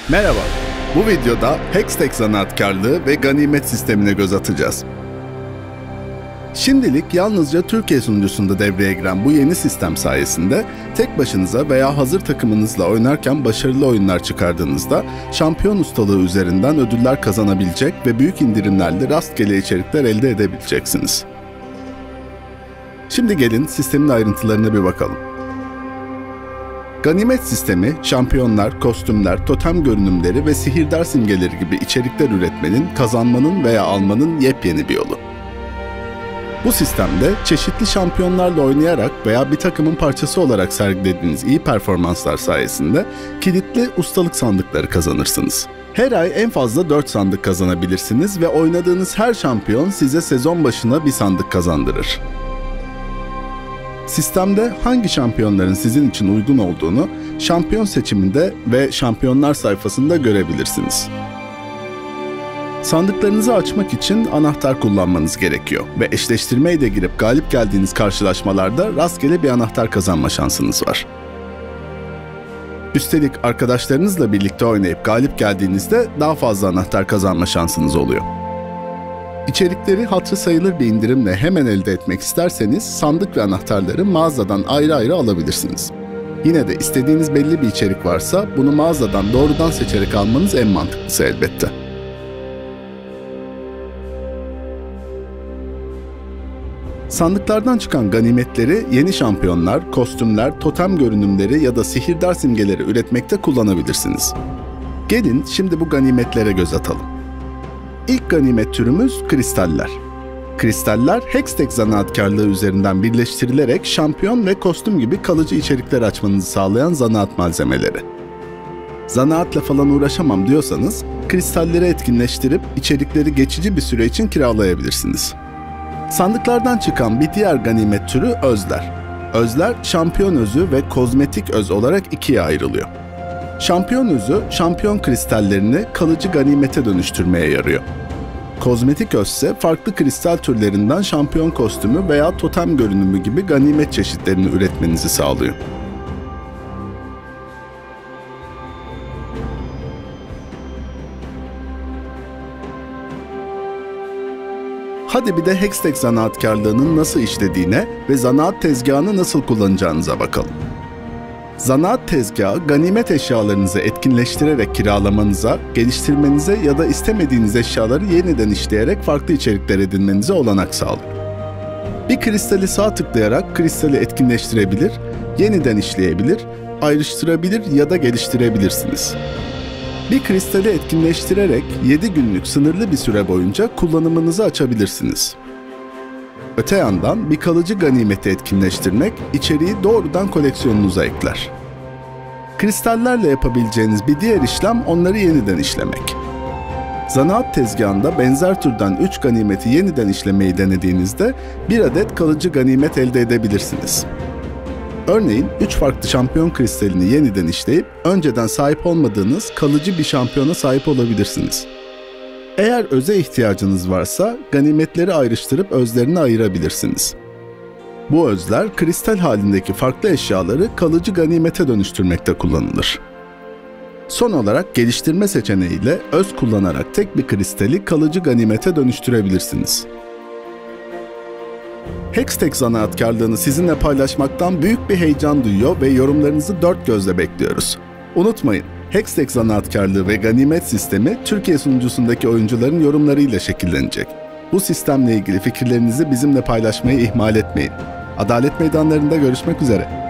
Merhaba, bu videoda Hextech zanaatkarlığı ve ganimet sistemine göz atacağız. Şimdilik yalnızca Türkiye sunucusunda devreye giren bu yeni sistem sayesinde tek başınıza veya hazır takımınızla oynarken başarılı oyunlar çıkardığınızda şampiyon ustalığı üzerinden ödüller kazanabilecek ve büyük indirimlerle rastgele içerikler elde edebileceksiniz. Şimdi gelin sistemin ayrıntılarına bir bakalım. Ganimet sistemi, şampiyonlar, kostümler, totem görünümleri ve sihirdar simgeleri gibi içerikler üretmenin, kazanmanın veya almanın yepyeni bir yolu. Bu sistemde çeşitli şampiyonlarla oynayarak veya bir takımın parçası olarak sergilediğiniz iyi performanslar sayesinde kilitli ustalık sandıkları kazanırsınız. Her ay en fazla 4 sandık kazanabilirsiniz ve oynadığınız her şampiyon size sezon başına bir sandık kazandırır. Sistemde hangi şampiyonların sizin için uygun olduğunu şampiyon seçiminde ve şampiyonlar sayfasında görebilirsiniz. Sandıklarınızı açmak için anahtar kullanmanız gerekiyor ve eşleştirmeye de girip galip geldiğiniz karşılaşmalarda rastgele bir anahtar kazanma şansınız var. Üstelik arkadaşlarınızla birlikte oynayıp galip geldiğinizde daha fazla anahtar kazanma şansınız oluyor. İçerikleri hatırı sayılır bir indirimle hemen elde etmek isterseniz sandık ve anahtarları mağazadan ayrı ayrı alabilirsiniz. Yine de istediğiniz belli bir içerik varsa bunu mağazadan doğrudan seçerek almanız en mantıklısı elbette. Sandıklardan çıkan ganimetleri yeni şampiyonlar, kostümler, totem görünümleri ya da sihirdar simgeleri üretmekte kullanabilirsiniz. Gelin şimdi bu ganimetlere göz atalım. İlk ganimet türümüz kristaller. Kristaller, Hextech zanaatkarlığı üzerinden birleştirilerek şampiyon ve kostüm gibi kalıcı içerikler açmanızı sağlayan zanaat malzemeleri. Zanaatla falan uğraşamam diyorsanız, kristalleri etkinleştirip içerikleri geçici bir süre için kiralayabilirsiniz. Sandıklardan çıkan bir diğer ganimet türü özler. Özler, şampiyon özü ve kozmetik öz olarak ikiye ayrılıyor. Şampiyon özü, şampiyon kristallerini kalıcı ganimete dönüştürmeye yarıyor. Kozmetik öz ise farklı kristal türlerinden şampiyon kostümü veya totem görünümü gibi ganimet çeşitlerini üretmenizi sağlıyor. Hadi bir de Hextech zanaatkarlığının nasıl işlediğine ve zanaat tezgahını nasıl kullanacağınıza bakalım. Zanaat tezgahı, ganimet eşyalarınızı etkinleştirerek kiralamanıza, geliştirmenize ya da istemediğiniz eşyaları yeniden işleyerek farklı içerikler edinmenize olanak sağlıyor. Bir kristali sağ tıklayarak kristali etkinleştirebilir, yeniden işleyebilir, ayrıştırabilir ya da geliştirebilirsiniz. Bir kristali etkinleştirerek 7 günlük sınırlı bir süre boyunca kullanımınızı açabilirsiniz. Öte yandan bir kalıcı ganimeti etkinleştirmek içeriği doğrudan koleksiyonunuza ekler. Kristallerle yapabileceğiniz bir diğer işlem onları yeniden işlemek. Zanaat tezgahında benzer türden 3 ganimeti yeniden işlemeyi denediğinizde bir adet kalıcı ganimet elde edebilirsiniz. Örneğin 3 farklı şampiyon kristalini yeniden işleyip önceden sahip olmadığınız kalıcı bir şampiyona sahip olabilirsiniz. Eğer öze ihtiyacınız varsa ganimetleri ayrıştırıp özlerini ayırabilirsiniz. Bu özler kristal halindeki farklı eşyaları kalıcı ganimete dönüştürmekte kullanılır. Son olarak geliştirme seçeneğiyle öz kullanarak tek bir kristali kalıcı ganimete dönüştürebilirsiniz. Hextech zanaatkarlığını sizinle paylaşmaktan büyük bir heyecan duyuyor ve yorumlarınızı dört gözle bekliyoruz. Unutmayın, Hextech zanaatkarlığı ve ganimet sistemi Türkiye sunucusundaki oyuncuların yorumlarıyla şekillenecek. Bu sistemle ilgili fikirlerinizi bizimle paylaşmayı ihmal etmeyin. Adalet meydanlarında görüşmek üzere.